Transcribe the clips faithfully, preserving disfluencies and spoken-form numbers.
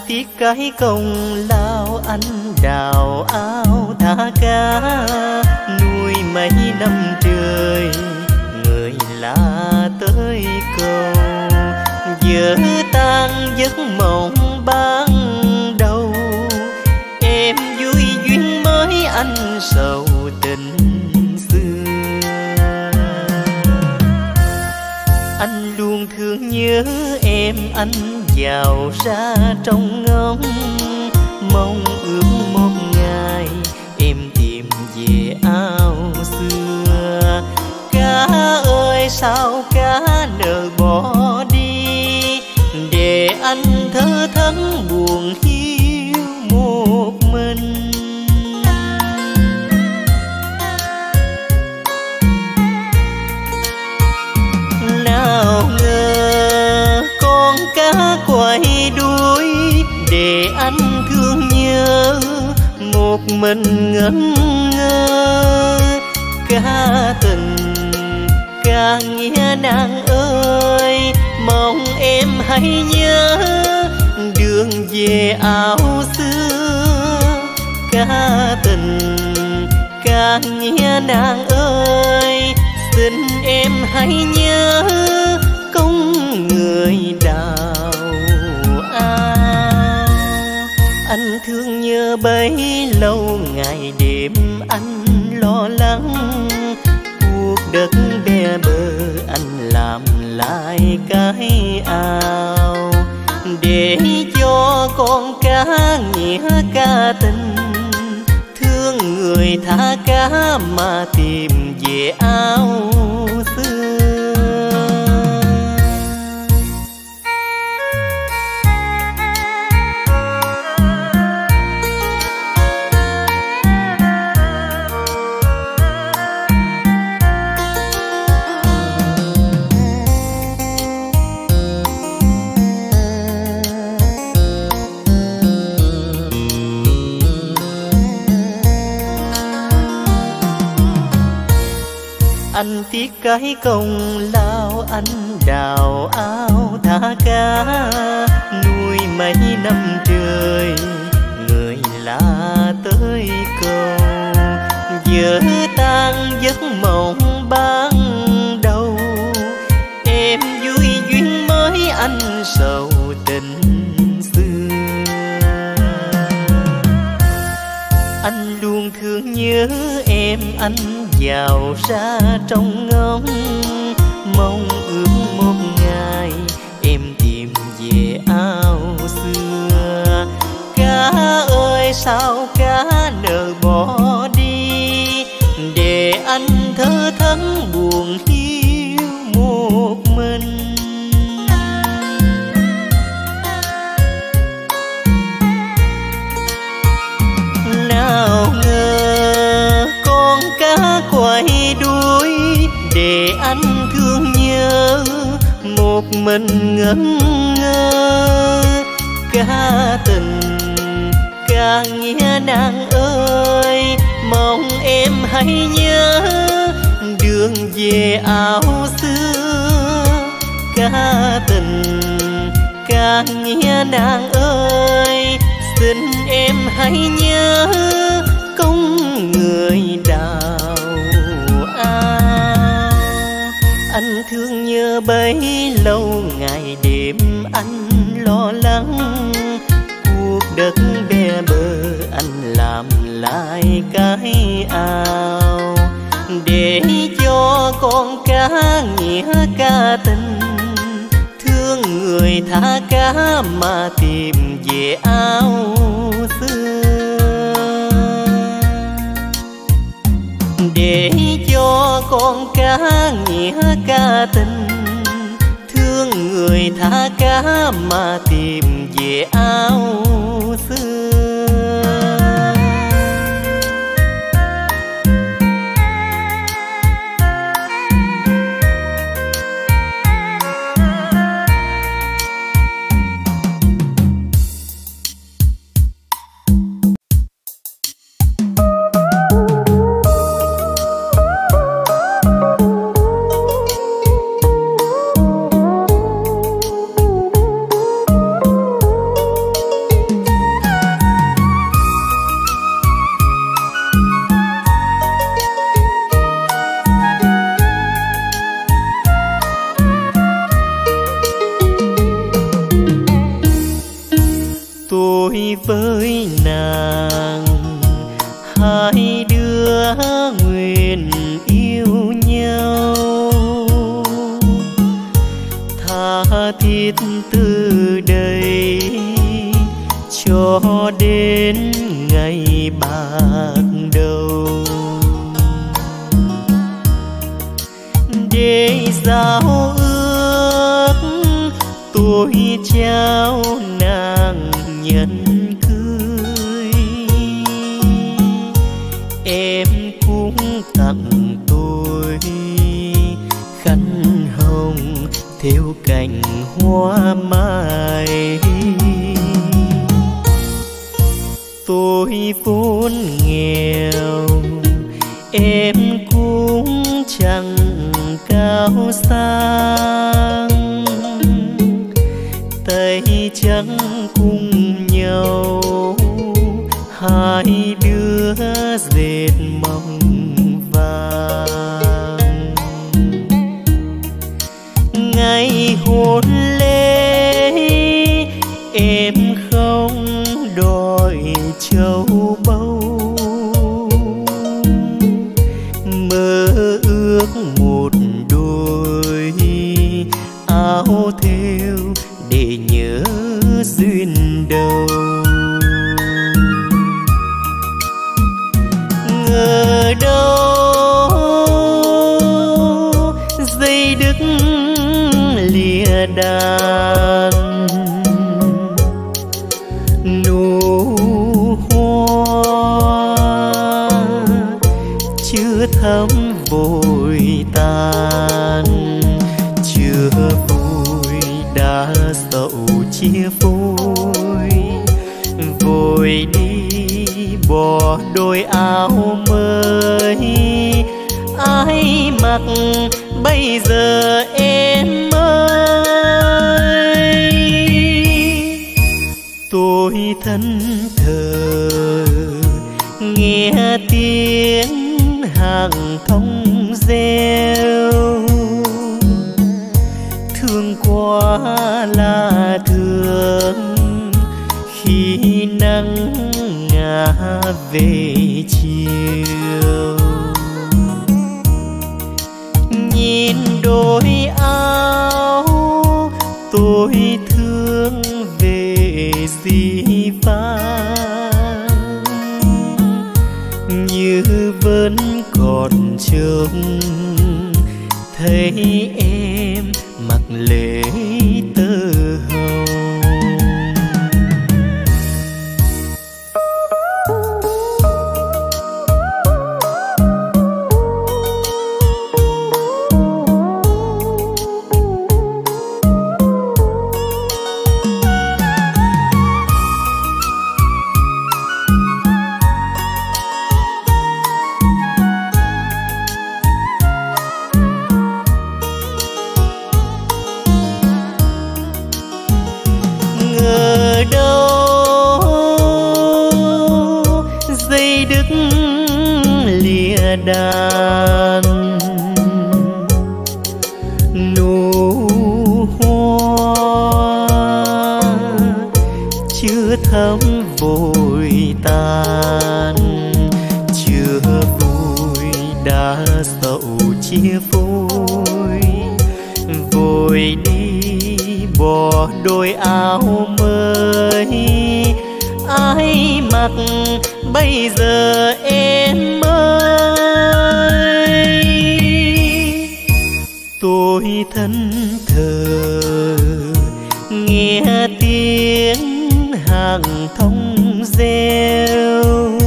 tiếc cái công lao anh đào ao thả cá, nuôi mấy năm trời người lạ tới cầu. Giờ tan giấc mộng ban đầu, em vui duyên mới anh sầu tình xưa. Anh luôn thương nhớ em, anh vào ra trong ngóng, mong ước một ngày em tìm về ao xưa. Cá ơi sao cá nỡ bỏ đi, để anh thơ thẫn buồn hiu một mình. Nào ngờ con cá quay đuôi, để anh thương nhớ một mình ngẩn ngơ. Cá tình cá nghĩa nàng ơi, mong em hãy nhớ đường về ao xưa. Cá tình cá nghĩa nàng ơi, xin em hãy nhớ công người đào ao. Anh thương nhớ bấy lâu ngày đêm anh lo lắng, cuộc đất bé bơ anh làm lại cái ao, để cho con cá nghĩa cá tình. Thương người thả cá mà tìm về ao xưa. Anh tiếc cái công lao anh đào ao thả cá, nuôi mấy năm trời người lạ tới cầu. Giờ tan giấc mộng ban đầu, em vui duyên mới anh sầu tình xưa. Anh luôn thương nhớ em, anh vào ra trong ngóng, mong ước một ngày em tìm về ao xưa. Cá ơi sao cá nỡ bỏ đi, để anh thơ thẫn buồn hiu một mình. Nào ngờ con cá quay đuôi, để anh thương nhớ một mình ngẩn ngơ. Cá tình cá nghĩa nàng ơi, mong em hãy nhớ đường về ao xưa. Cá tình cá nghĩa nàng ơi, xin em hãy nhớ công người đào ao. Anh thương nhớ bấy lâu ngày đêm anh lo lắng, cuộc đất bé bơ anh làm lại cái ao, để cho con cá nghĩa cá tình. Thương người thả cá mà tìm về ao xưa, để cho con cá nghĩa cá tình. Thương người thả cá mà tìm về ao xưa. bạc đầu. Để giao ước tôi trao nàng nhân cưới, em cũng tặng tôi khăn hồng thêu cành hoa mai. Tôi vốn nghèo em cũng chẳng cao sang, tay trắng cùng nhau hai đứa dệt mộng vàng. Ngày hôn lễ em không đòi châu báu, mơ ước một đôi áo thêu để nhớ duyên đầu. Ngờ đâu dây đứt lìa đàn, nụ hoa chưa thắm vội tàn. Chưa vui đã dẫu chia phôi, vội đi bỏ đôi áo mới. Ai mặc bây giờ em ơi? Tôi thân thờ nghe tiếng hàng thông reo, thương quá là thương khi nắng ngả về chiều. Nhìn đôi áo tôi thương về dĩ vãng, như vẫn còn trông thấy em mặc lễ tơ hồng. Đàn nụ hoa chưa thắm vội tàn. Chưa vui đã dẫu chia phôi, vội đi bỏ đôi áo mới. Ai mặc bây giờ em ơi? Tôi thân thờ nghe tiếng hàng thông reo,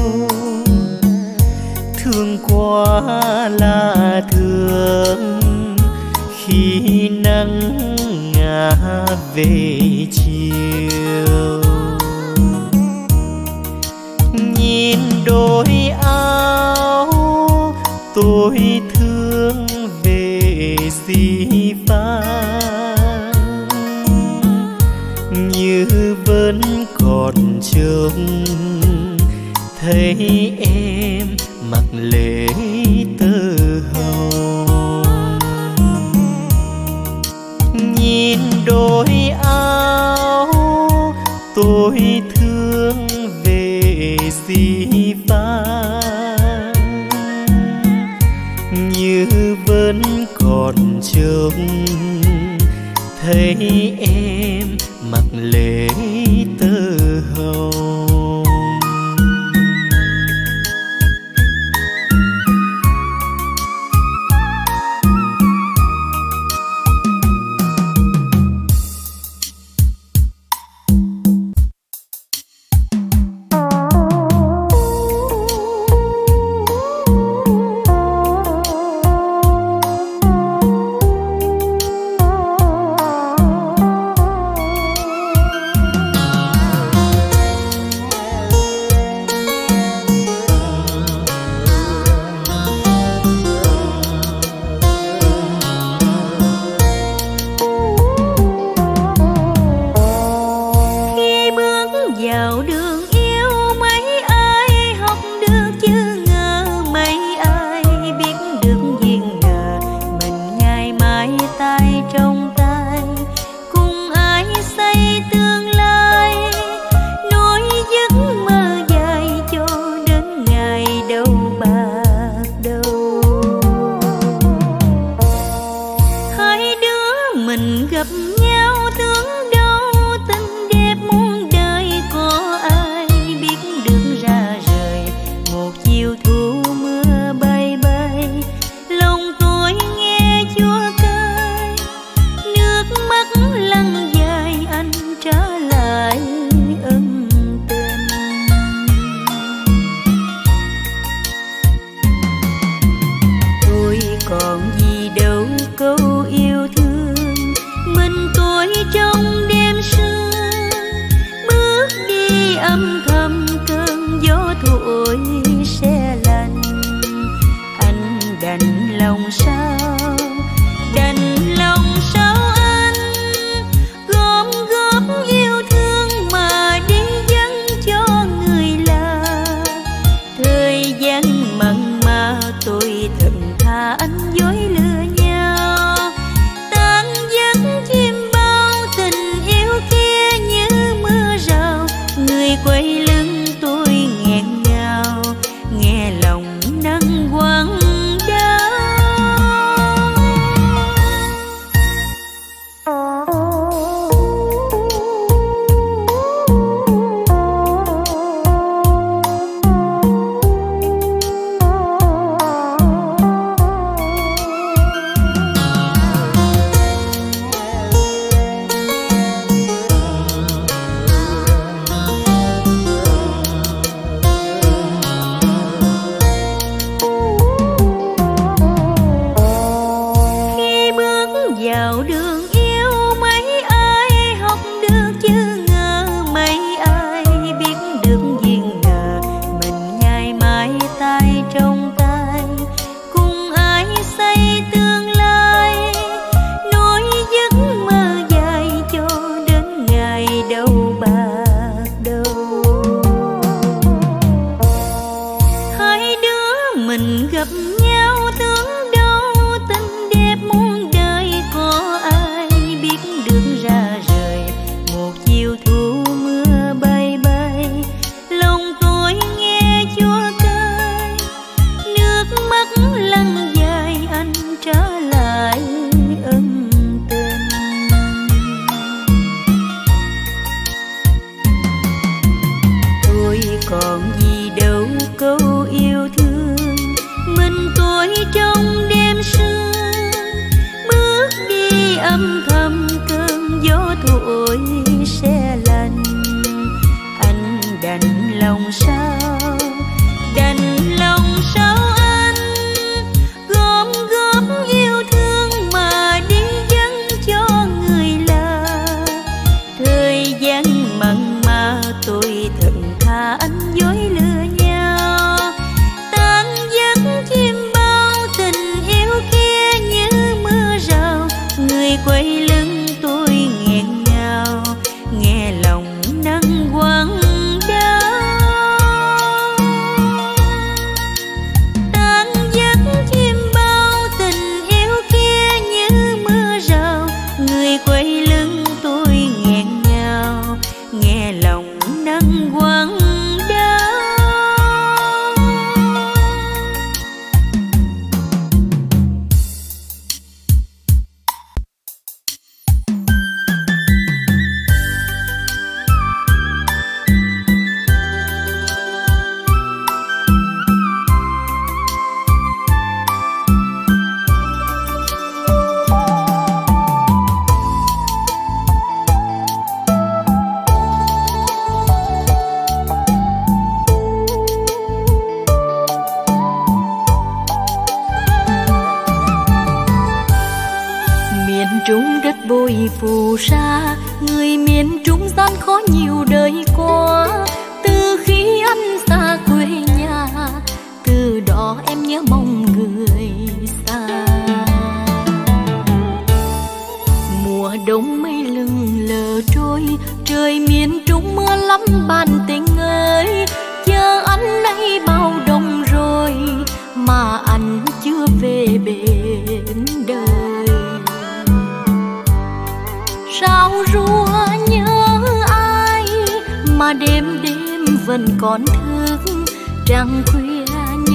thương quá là thương khi nắng ngả về chiều. Nhìn đôi áo tôi thương về dĩ vãng, như vẫn còn trông thấy em mặc lễ tơ hồng. Nhìn đôi áo tôi thương về dĩ vãng, như vẫn còn trông thấy em mặc lễ tơ hồng. đâu bạc đầu. Hai đứa mình gặp nhau tưởng đâu tình đẹp muôn đời, có ai biết đường ra rời một chiều thu mưa bay bay. Lòng tôi nghe chua cay, nước mắt lăn dài anh trả lại ân tình. Tôi còn gì đâu câu yêu thương, mình tôi trong đêm sương bước đi âm thầm, cơn gió thổi se lạnh. Anh đành lòng sao, đành lòng sao anh gom góp yêu thương mà đi dâng cho người lạ. Thời gian mặn mà tôi thận thà anh dối lừa nhau, tan giấc chim bao tình yêu kia như mưa rào. Người quay lưng tôi nghẹn ngào, nghe lòng nắng quăng đau. Khi bước vào đường yêu, mấy ai học được chứ ngờ, mấy ai biết được duyên nợ. Mình ngày mai tay trong tay, cùng ai xây tương lai, nối giấc mơ dài cho đến ngày đâu bạc đầu. Hai đứa mình gặp nhau tưởng đâu tình đẹp muôn đời, có ai biết đường ra rời một chiều thu mưa bay bay. Lòng tôi nghe chua cay, nước mắt lăn dài anh trả lại ân tình. Tôi còn gì đâu câu yêu thương, mình tôi trong đêm sương bước đi âm thầm, cơn gió thổi se lạnh. Anh đành lòng sao, đành lòng sao anh gom góp yêu thương mà đi dâng cho người lạ. Thời gian mặn mà tôi thận thà anh dối lừa nhau, tan giấc chim bao tình yêu kia như mưa rào. Người quay lưng tôi nghẹn ngào, nghe lòng nắng quăng đau. Tan giấc chim bao tình yêu kia như mưa rào. Người quay lưng tôi nghẹn ngào, nghe lòng nắng quăng đau. Miền Trung đất bụi phù sa, người miền Trung gian khó nhiều đời qua. Từ khi anh xa quê nhà, từ đó em nhớ mong người xa. Mùa đông mây lừng lờ trôi, trời miền Trung mưa lắm bạn tình ơi. Chờ anh nay bao đông rồi mà anh chưa về bên đời. Sao rùa nhớ ai mà đêm đêm vẫn còn thức, trăng khuya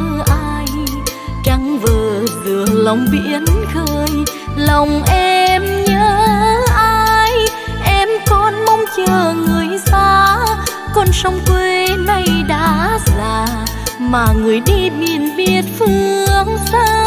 ai, trăng vờ giữa lòng biển khơi. Lòng em nhớ ai, em còn mong chờ người xa. Con sông quê này đã già, mà người đi biển biệt phương xa.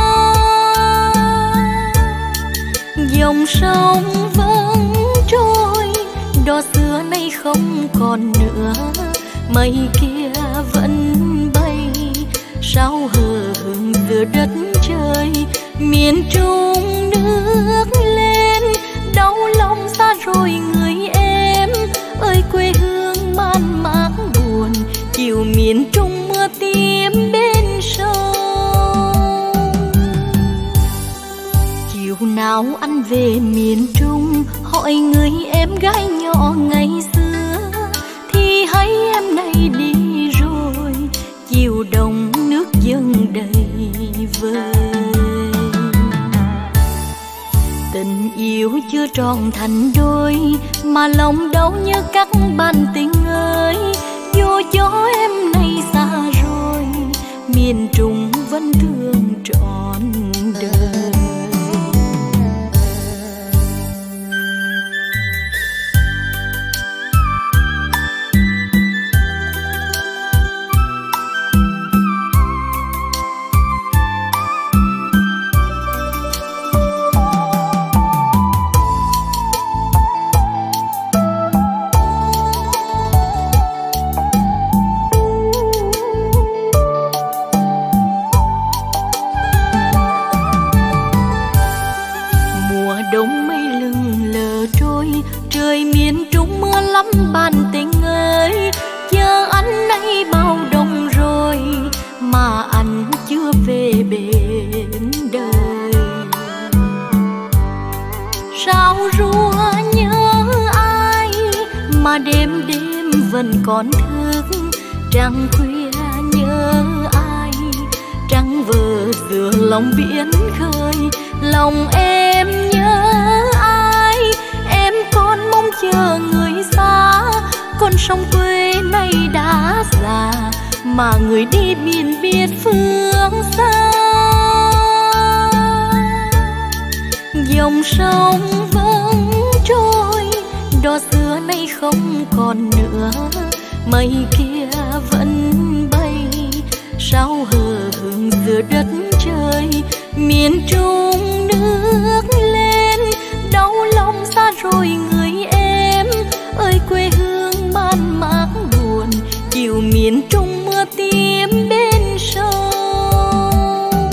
Dòng sông vẫn trôi, đò xưa nay không còn nữa. Mây kia vẫn bay, sao hờ hững giữa đất trời. Miền Trung nước lên, đau lòng xa rồi người em. Ơi quê hương man mác buồn, chiều miền Trung mưa tím bên sông. Chiều nào anh về miền Trung, hỏi người em gái nhỏ ngày xưa, thì thấy em nay đi rồi. Chiều đông nước dâng đầy vơi, tình yêu chưa tròn thành đôi, mà lòng đau như cắt bàn tình ơi. Dù cho em nay xa rồi, miền Trung vẫn thương trọn đời. Bàn tình ơi, chờ anh nay bao đông rồi, mà anh chưa về bên đời. Sao rùa nhớ ai, mà đêm đêm vẫn còn thức. Trăng khuya nhớ ai, trăng vờ giữa lòng biển khơi. Lòng em nhớ ai, em còn mong chờ người xa. Con sông quê này đã già, mà người đi biển biệt phương xa. Dòng sông vẫn trôi, đò xưa nay không còn nữa. Mây kia vẫn bay, sao hờ hững giữa đất trời. Miền Trung nước lên, đau lòng xa rồi người em. Ơi quê hương man mác buồn, chiều miền Trung mưa tím bên sông.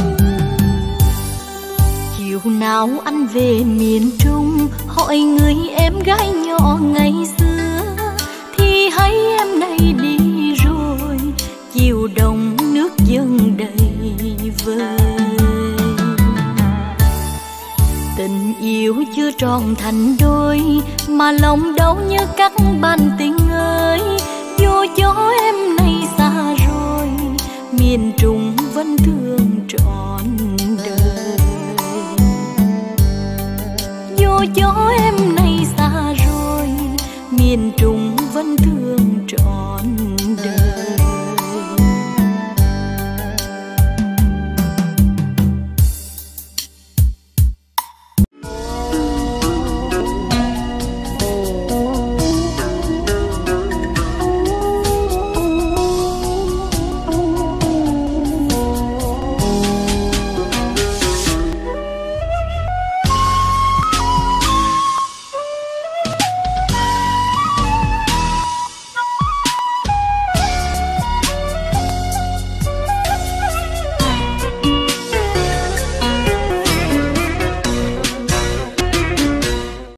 Chiều nào anh về miền Trung, hỏi người em gái nhỏ ngày xưa, thì thấy em nay đi rồi. Chiều đông nước dâng đầy vơi, tình yêu chưa tròn thành đôi, mà lòng đau như cắt bàn tình ơi. Dù cho em